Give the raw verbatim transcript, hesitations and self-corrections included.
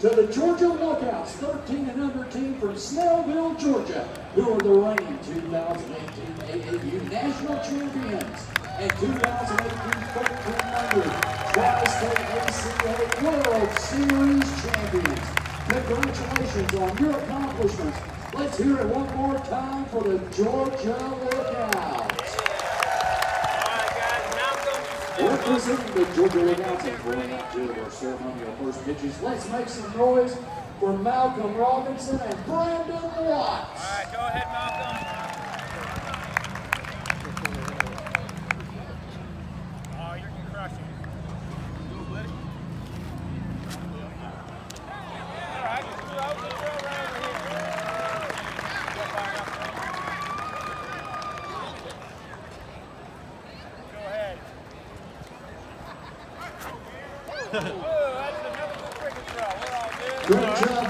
to the Georgia Lookouts, thirteen and under team from Snellville, Georgia, who are the reigning two thousand eighteen A A U National Champions and two thousand eighteen thirteen under Tri-State A C A World Series Champions. Congratulations on your accomplishments. Let's hear it one more time for the Georgia Lookouts. Representing the Georgia Lookouts and bringing out two of our ceremonial first pitches, let's make some noise for Malcolm Robinson and Brandon Watts. All right, go ahead, Malcolm. Oh, you're going to crush it. Go, buddy. All right, let's throw right over here. Go ahead. Oh, that's another good cricket throw. We're all good. Good job.